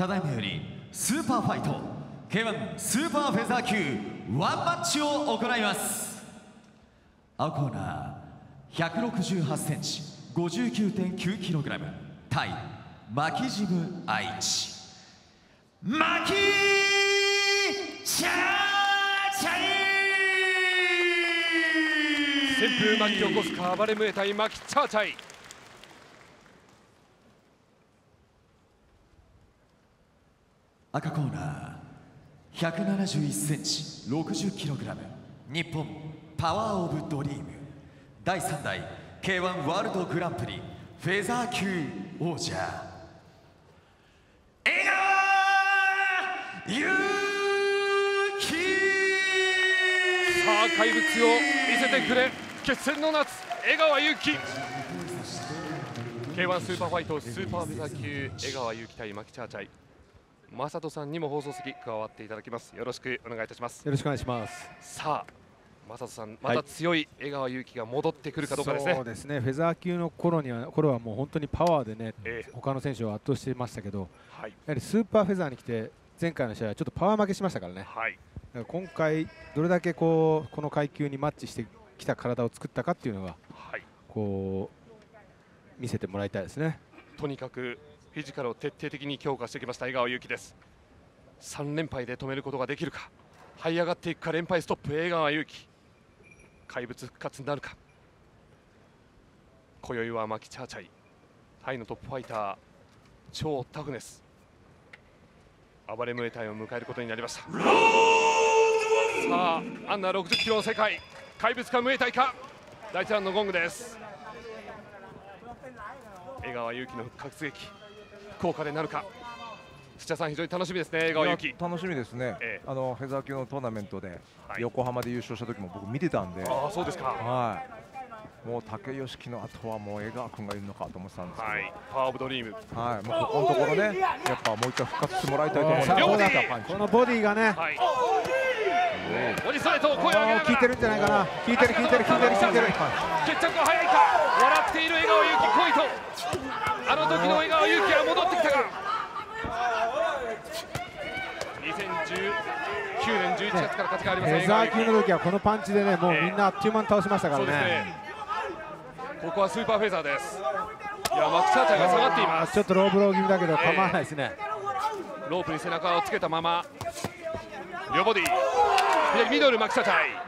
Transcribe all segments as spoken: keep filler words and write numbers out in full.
ただいまよりスーパーファイト ケーワン スーパーフェザー級ワンマッチを行います。青コーナーひゃくろくじゅうはちセンチ ごじゅうきゅうてんきゅうキログラム 対牧ジム愛知牧チャーチャイ旋風巻き起こすか暴れムエ対牧チャーチャイ。 赤コーナーひゃくななじゅういちセンチ ろくじゅうキログラム 日本パワーオブドリームだいさん代 ケーワン ワールドグランプリフェザー級王者江川祐希。 さあ怪物を見せてくれ、決戦の夏江川祐希。 ケーワン スーパーファイトスーパーフェザー級江川祐希対牧チャーチャイ。正人さんにも放送席加わっていただきます。よろしくお願いいたします。 よろしくお願いします。 さあ正人さん、また強い江川祐希が戻ってくるかどうかですね。 そうですね。フェザー級の頃には頃はもう本当にパワーでね、 えー、 他の選手を圧倒していましたけど、 はい、 やはりスーパーフェザーに来て前回の試合はちょっとパワー負けしましたからね。 はい、 だから今回どれだけこうこの階級にマッチしてきた体を作ったかっていうのが、はい、こう見せてもらいたいですね。 とにかくフィジカルを徹底的に強化してきました江川祐希です。さん連敗で止めることができるか、這い上がっていくか、連敗ストップ江川祐希、怪物復活になるか。今宵は牧チャーチャイ、タイのトップファイター、超タフネス、暴れムエタイを迎えることになりました。さあアンダーろくじゅっキロの世界、怪物かムエタイか。第一ラウンドゴングです。江川祐希の復活劇、効果でなるか。土屋さん、非常に楽しみですね、江川祐希。 楽しみですね、ええ、あのフェザー級のトーナメントで、はい、横浜で優勝した時も僕見てたんで。 ああ、そうですか。 はい、もう武義樹の後はもう江川君がいるのかと思ってたんですけど、はい、 パワーオブドリーム、 はい、もうここのところね、やっぱもう一回復活してもらいたいと思います。 このボディがね、はい、 ボディストレート、声を上げながら効いてるんじゃないかな。効いてる効いてる効いてる効いてる。 決着が早いか。笑っている江川祐希、来いと。あの時の江川祐希は戻ってきたか。にせんじゅうきゅうねんじゅういちがつから勝ちがありません。 フェザー級の時はこのパンチでね、もうみんなあっという間に倒しましたからね。 ね、ここはスーパーフェザーです。いや、マクチャーチャーが下がっています。 ちょっとローブロー気味だけど構わないですね。 えー、ロープに背中をつけたまま両ボディ、左ミドルマクチャーチャイ、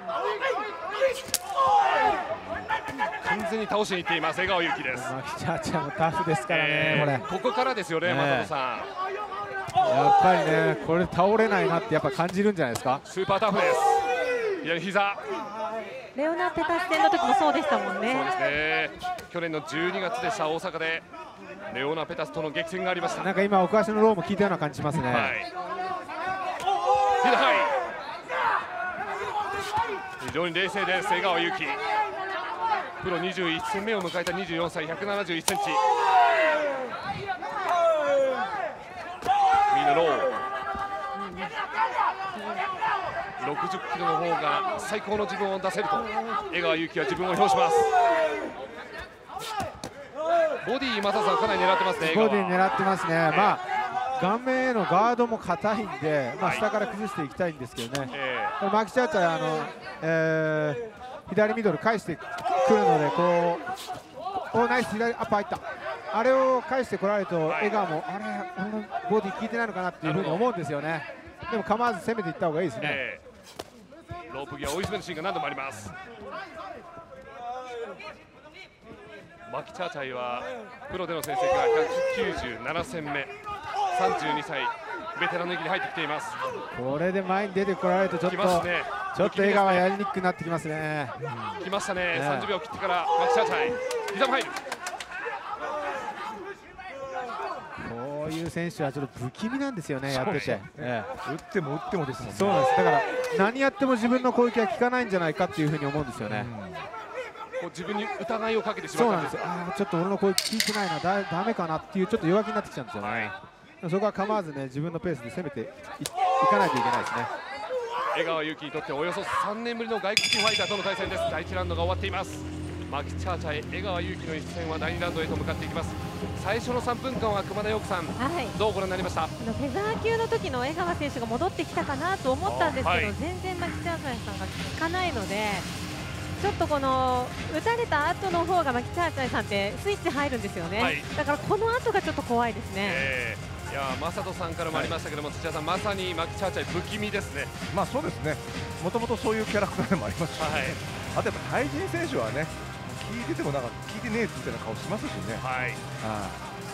完全に倒しにいっています江川祐希です。 マキチャーチャーもタフですからね、 えー、 これここからですよね、正人さん。 やっぱりね、これ倒れないなってやっぱ感じるんじゃないですか。 スーパータフです。左膝、 レオナペタス戦の時もそうでしたもんね。 そうですね、去年のじゅうにがつでした。大阪でレオナペタスとの激戦がありました。 なんか今奥足のローも効いたような感じしますね。はい、 非常に冷静です江川祐希。プロにじゅういち戦目を迎えたにじゅうよんさい、ひゃくななじゅういちセンチ。右のロー、ろくじゅっキロの方が最高の自分を出せると江川祐希は自分を評します。ボディー、正さんかなり狙ってますね。 ボディー狙ってますね。えー、まあ顔面へのガードも硬いんで、まあ、下から崩していきたいんですけどね。えー、マキチャーチャーあの、えー、左ミドル返してくるので、こうおナイス左アッパー入った、あれを返してこられると、はい、江川もあれ俺のボディ効いてないのかなっていうふうに思うんですよね。でも構わず攻めていった方がいいですね。えー、ロープ際追い詰めるシーンが何度もあります。マキチャーチャイはプロでの成績がひゃくきゅうじゅうなな戦目、さんじゅうにさい、ベテランの域に入ってきています。 これで前に出てこられるとちょっと、ね、ちょっと江川やりにくくなってきますね。 うん、きましたね、ね、さんじゅうびょう切ってからマキチャーチャイ、膝も入る。 こういう選手はちょっと不気味なんですよね、やってて、 ええ、打っても打ってもですもんね。 そうなんです。だから何やっても自分の攻撃は効かないんじゃないかっていうふうに思うんですよね。うん、 こう自分に疑いをかけてしまったんです。 そうなんですよ。あ、ちょっと俺の攻撃効いてないな、だダメかなっていうちょっと弱気になってきちゃうんですよね。はい、そこは構わずね、自分のペースで攻めて い, いかないといけないですね。 江川祐希にとっておよそさんねんぶりの外国人ファイターとの対戦です。だいいちラウンドが終わっています。マキチャーチャイ、江川祐希の一戦はだいにラウンドへと向かっていきます。 最初のさんぷんかんは熊田陽子さん、はい、どうご覧になりました？ フェザー級の時の江川選手が戻ってきたかなと思ったんですけど、はい、全然マキチャーチャイさんが効かないので、ちょっとこの打たれた後の方がマキチャーチャイさんってスイッチ入るんですよね、はい、だからこの後がちょっと怖いですね。えー、いや正人さんからもありましたけども、はい、土屋さん、まさにマキチャーチャイ不気味ですね。 まあそうですね、もともとそういうキャラクターでもありますし、ね、はい、あとやっぱ対人選手はね、聞いててもなんか聞いてねえみたいな顔しますしね。はい、はあ、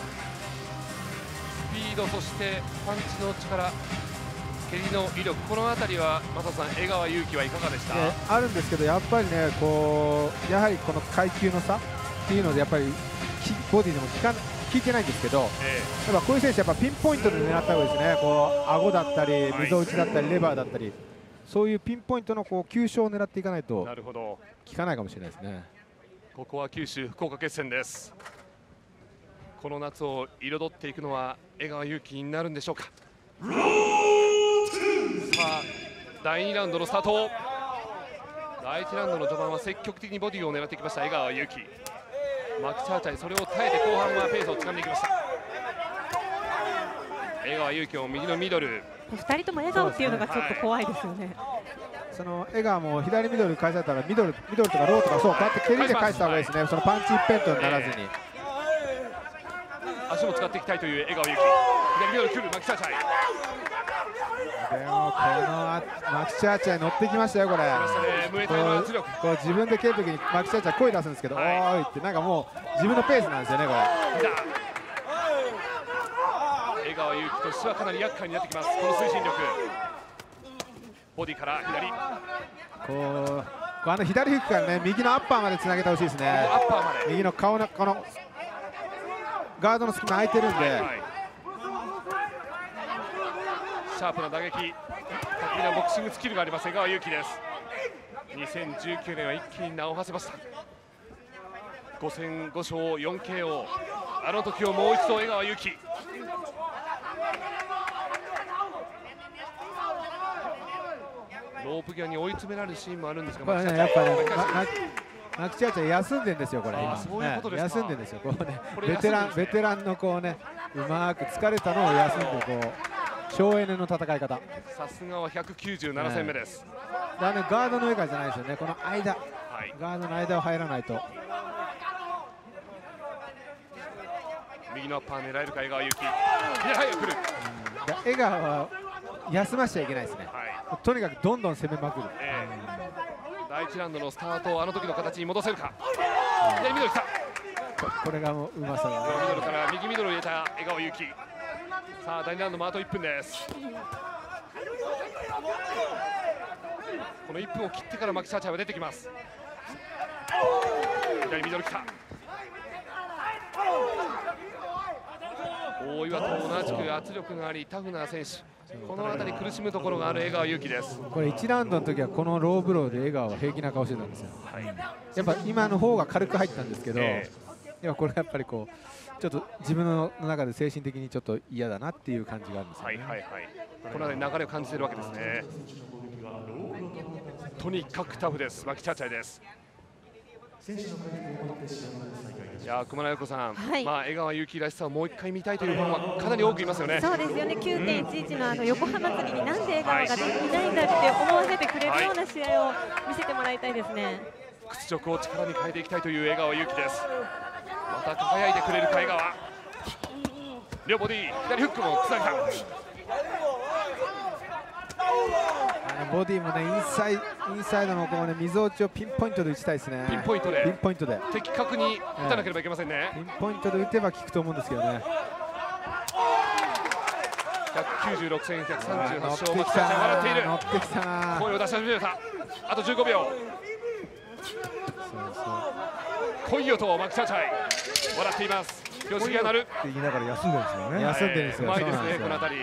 スピード、そしてパンチの力、蹴りの威力、この辺りは正人さん、江川祐希はいかがでした？ えあるんですけど、やっぱりね、こうやはりこの階級の差っていうので、やっぱりボディでも効か効いてないんですけど、えー、やっぱこういう選手、やっぱピンポイントで狙った方がいいですね。こう顎だったり、溝打ちだったり、レバーだったり、そういうピンポイントのこう急所を狙っていかないと効かないかもしれないですね。 ここは九州福岡決戦です。この夏を彩っていくのは江川祐希になるんでしょうか。さあだいにラウンドのスタート。だいいちラウンドの序盤は積極的にボディを狙ってきました江川祐希。マキチャーチャイそれを耐えて後半はペースを掴んでいきました。江川祐希も右のミドル。 ふたりとも笑顔っていうのがちょっと怖いですよね。 その江川も左ミドル返されたらミドルミドルとかローとか、そうこうやって蹴りで返した方がいいですね。そのパンチ一辺倒にならずに、 足も使っていきたいという江川祐希。左ミドル来るマキチャーチャイ。 でもこのマキチャーチャイ乗ってきましたよ。これこう自分で蹴るときにマキチャーチャイ声出すんですけど、はい、おーいってなんかもう自分のペースなんですよね。これ江川祐希としてはかなり厄介になってきます。この推進力、ボディから左、 こうあの左フックからね、右のアッパーまでつなげてほしいですね。アッパーまで右の顔のこのガードの隙間空いてるんで、はいはい、 シャープな打撃、巧みなボクシングスキルがあります江川祐希です。にせんじゅうきゅうねんは一気に名を馳せました。ご戦ご勝 よんケーオー、 あの時をもう一度江川祐希。ロープ際に追い詰められるシーンもあるんですが、 これね、やっぱね、マキチャーチャイ休んでんですよ、これ今。 そういうことですか。 休んでんですよ、こうね、ベテランベテランのこうね、うまく疲れたのを休んでこう省エネの戦い方。 さすがはひゃくきゅうじゅうなな戦目です。 ね、だね、ガードの上からじゃないですよね、この間、はい、ガードの間を入らないと。 右のアッパー狙えるか江川祐希。左早く来る。 江川は休ましちゃいけないですね。はい、とにかくどんどん攻めまくる。えー、だいいちラウンドのスタートをあの時の形に戻せるか。左ミドル来た。 これがもううまさだね。 ミドルから右ミドルを入れた江川祐希。さあだいにラウンドもあといっぷんです。このいっぷんを切ってからマキチャーチャイは出てきます。左ミドル来た。大岩と同じく圧力がありタフな選手、この辺り苦しむところがある江川祐希です。 これいちラウンドの時はこのローブローで江川は平気な顔してたんですよ。はい、やっぱ今の方が軽く入ったんですけど、えー、やこれやっぱりこうちょっと自分の中で精神的にちょっと嫌だなっていう感じがあるんですよね。はいはいはい、 この辺り流れを感じているわけですね。とにかくタフです、マキチャーチャイです。いや熊谷子さん、はい、まあ江川祐希らしさをもう一回見たいというファンはかなり多くいますよね。 そうですよね。きゅうてんいちいち のあの横浜釣りになんで江川ができないんだって思わせてくれるような試合を見せてもらいたいですね。 屈辱を力に変えていきたいという江川祐希です。また輝いてくれるか江川。両ボディ左フックもつなげた。 ボディもね、インサイインサイドのこうね、溝落ちをピンポイントで打ちたいですね。 ピンポイントでピンポイントで的確に打たなければいけませんね。 ピンポイントで打てば効くと思うんですけどね。 ひゃくきゅうじゅうろく戦ひゃくさんじゅうはち勝、マキチャーチャイ笑っている。 乗ってきたな。 声を出し始めた。あとじゅうごびょう。来いよとマキチャーチャイ笑っています。標識が鳴るって言いながら休んでるんですよね。 休んでるんですよ。 うまいですね、この辺り。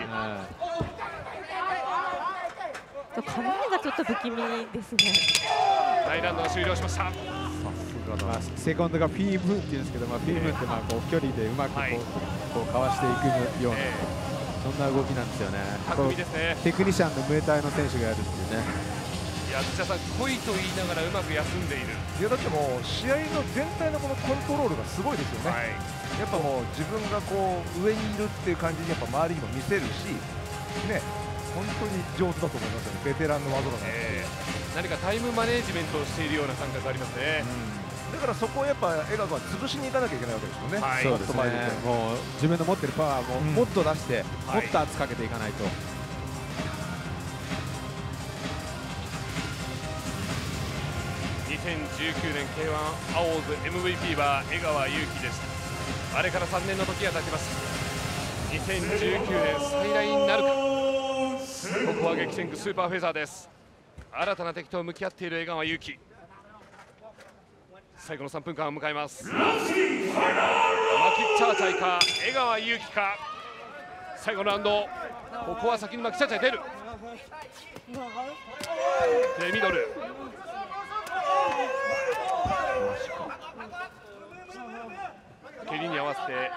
構えがちょっと不気味ですね。 だいラウンドが終了しました。さすがだ。セコンドがフィームって言うんですけど、まあフィームってまあこう距離でうまくこう、はい、こうかわしていくような、えー、そんな動きなんですよね。 巧みですね。 テクニシャンのムエタイの選手がやるっていうね。 いや土屋さん、来いと言いながらうまく休んでいる。 いやだってもう試合の全体のこのコントロールがすごいですよね。はいやっぱもう自分がこう上にいるっていう感じにやっぱ周りにも見せるしね、本当に上手だと思いますよね。ベテランの技だな、えー、何かタイムマネジメントをしているような感覚がありますね。 うん、だからそこをやっぱ江川君は潰しに行かなきゃいけないわけですよね。 はい、そうですね。もう自分の持ってるパワーももっと出して、うん、もっと圧かけていかないと。 にせんじゅうきゅうねん ケーワン アオーズ エムブイピー は江川祐希でした。あれからさんねんの時が経ちます。にせんじゅうきゅうねん再来になるか。ここは激戦区スーパーフェザーです。新たな敵と向き合っている江川祐希。最後のさんぷんかんを迎えます。マキッチャーチャイか江川祐希か。最後のラウンド、ここは先にマキチャーチャイ出る。でミドル蹴りに合わせて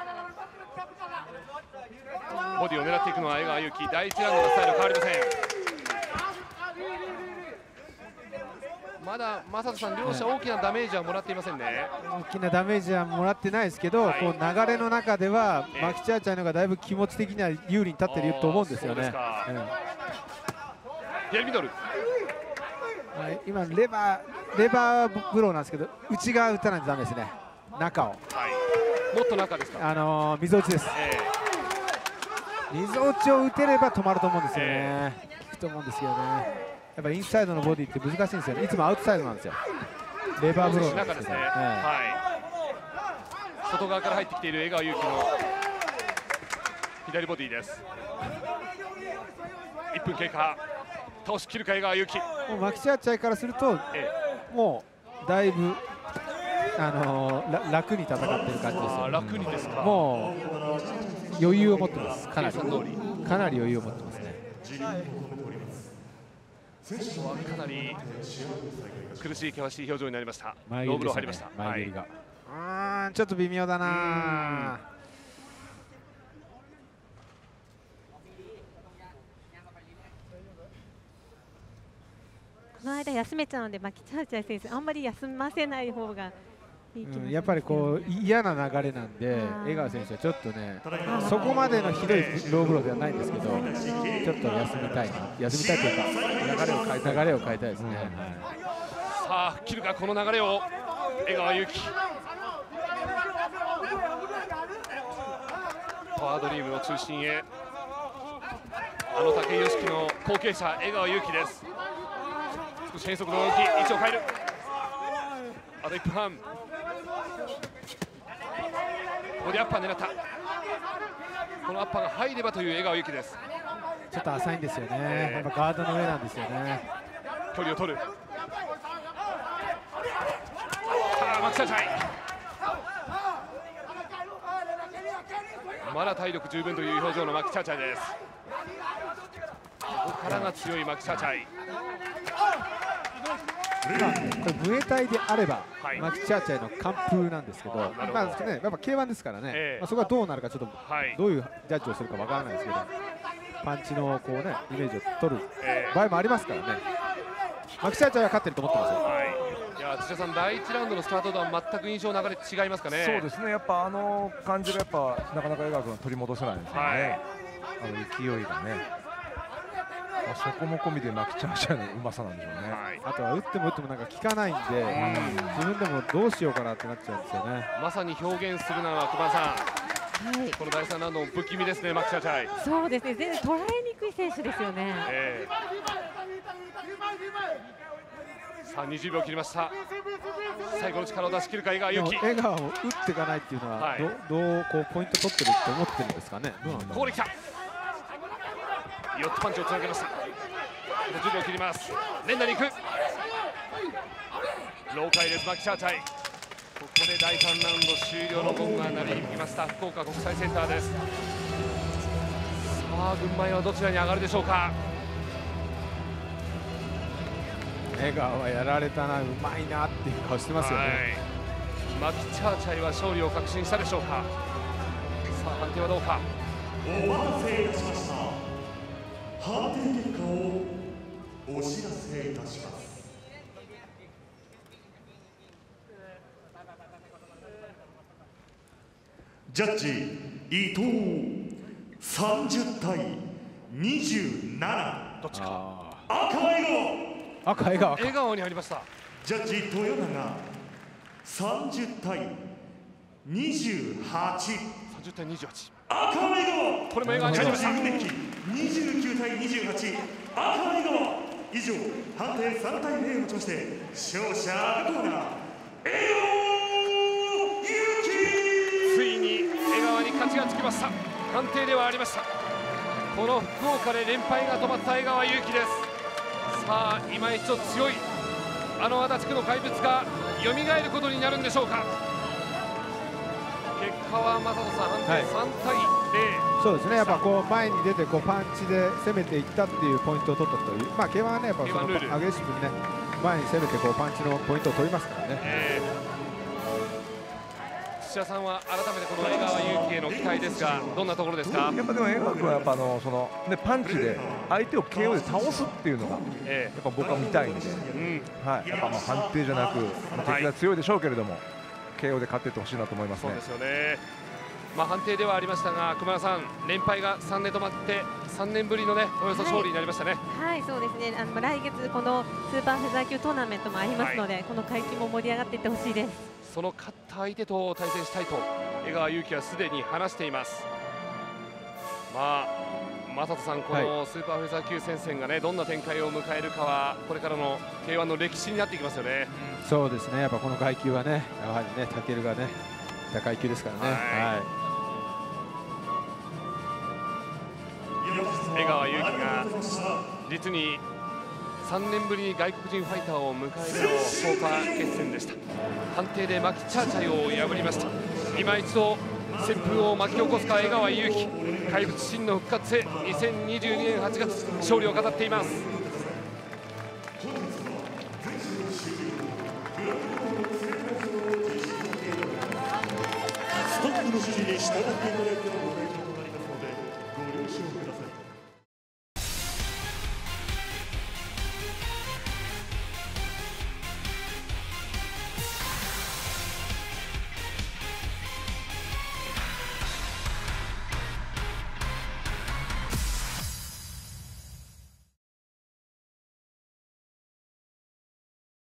ボディを狙っていくのは江川祐希。だいいちラウンドのスタイル変わりません。まだ正人さん、両者大きなダメージはもらっていませんね。 大きなダメージはもらってないですけど、はい、こう流れの中では、えー、マキチャーチャイのがだいぶ気持ち的には有利に立っていると思うんですよね。 左ミドル、 はい、今レバーレバーブローなんですけど、内側打たないとダメですね。中を、はい、 もっと中ですか。 あのー、溝打ちです、えー、溝打ちを打てれば止まると思うんですよね。えー、効くと思うんですけどね。やっぱりインサイドのボディって難しいんですよね。いつもアウトサイドなんですよ。レバーブローなんですけど、ね、はい、 外側から入ってきている江川祐希の左ボディです。いっぷん経過、倒しきるか江川祐希。もうマキチャーチャイからすると、ええ、もうだいぶ、あのー、楽に戦っている感じですよ。 楽にですか。 もう余裕を持ってます。かなりかなり余裕を持ってますね。 かなり苦しい険しい表情になりました。ローブロー入りました。 前蹴りが、はい、うんちょっと微妙だな。 この間休めちゃうので、マキチャーチャイ選手あんまり休ませない方がいい気もしますね。うん、やっぱりこう嫌な流れなんで、江川選手はちょっとね、そこまでのひどいローブローではないんですけど、ちょっと休みたいな、休みたいというか流れを変え流れを変えたいですね。うん、はい、 さあ切るかこの流れを江川祐希。パワードリームの中心へ、あの武井良樹の後継者江川祐希です。少し変則の動き、位置を変える。あといっぷんはん。ボディアッパー狙った。このアッパーが入ればという江川祐希です。 ちょっと浅いんですよね、えー、やっぱガードの上なんですよね。 距離を取る。さあマキチャーチャイ、まだ体力十分という表情のマキチャーチャイです。ここからが強いマキチャーチャイ。 まあ、これムエタイであれば、はい、マキチャーチャイの完封なんですけど、まあね、やっぱ ケーワン ですからね、えーまあ、そこはどうなるかちょっと、はい、どういうジャッジをするかわからないですけど、パンチのこう、ね、イメージを取る場合もありますからね、マキチャーチャイは勝ってると思ってますよ。はい、 いや土田さん、だいいちラウンドのスタートとは全く印象流れ違いますかね。 そうですね、やっぱあの感じがやっぱなかなか江川君は取り戻せないんですよね、はい、あの勢いがね。そこも込みでマキチャーチャイのうまさなんでしょうね。はい、 あとは打っても打ってもなんか効かないんで、うん、自分でもどうしようかなってなっちゃうんですよね。 まさに表現するなら熊さん、はい、このだいさんラウンド不気味ですね、マキチャーチャイ。 そうですね、全然捉えにくい選手ですよね。えー、さあにじゅうびょう切りました。最後の力を出し切るか江川祐希。 江川を打っていかないっていうのは、はい、ど, どうこうポイント取ってるって思ってるんですかね。どうなんだろう。 ここで来た。よっつパンチをつなげました。じゅうびょう切ります。連打に行く。ローカイですマキチャーチャイ。ここでだいさんラウンド終了のゴングが鳴り響きました。福岡国際センターです。さあ軍配はどちらに上がるでしょうか。 江川はやられたな、うまいなっていう顔してますよね。 マキチャーチャイは勝利を確信したでしょうか。さあ判定はどうか。 お待たせいたしました。判定結果をお知らせいたします。 ジャッジ伊藤さんじゅうたいにじゅうなな。 どっちか。 赤笑顔。 赤笑顔。 笑顔に入りました。 ジャッジ豊永さんじゅうたいにじゅうはち。 さんじゅうたいにじゅうはち。 赤笑顔。 これも笑顔に入りました。 ジャッジ梅木にじゅうきゅうたいにじゅうはち。赤笑顔。以上判定さんたいゼロをもちまして勝者赤コーナー江川祐希。 ついに江川に勝ちがつきました。判定ではありました。この福岡で連敗が止まった江川祐希です。さあ今一度強いあの足立区の怪物が蘇ることになるんでしょうか。結果は正人さん判定さんたいゼロ。 そうですね、やっぱこう前に出てこうパンチで攻めていったっていうポイントを取ったという、まあ ケーワン はね、やっぱそのアグレッシブにね、前に攻めてこうパンチのポイントを取りますからね。 えー、土屋さんは改めてこの江川祐希への期待ですが、どんなところですか。 やっぱでも江川君はやっぱあのそのねパンチで相手を ケーオー で倒すっていうのが、やっぱ僕は見たいんで、うんはい、やっぱまあ判定じゃなく敵が強いでしょうけれども、ケーオー で勝っていってほしいなと思いますね。 そうですよね。まあ判定ではありましたが、熊田さん、連敗がさんねん止まってさんねんぶりのねおよそ勝利になりましたね。 はい、はい、そうですね。あの来月このスーパーフェザー級トーナメントもありますので、はい、この階級も盛り上がっていってほしいです。 その勝った相手と対戦したいと江川祐希はすでに話しています。まあ正人さん、このスーパーフェザー級戦線がねどんな展開を迎えるかはこれからの ケーワン の歴史になっていきますよね。 うん、そうですね。やっぱこの階級はね、やはりね、タケルがね高い級ですからね。はい、はい江川祐希が実にさんねんぶりに外国人ファイターを迎えるのポーカー決戦でした。判定でマキチャーチャイを破りました。今一度旋風を巻き起こすか江川祐希、怪物真の復活へにせんにじゅうにねんはちがつ勝利を飾っています。 スタッフの指示に従っていただいております。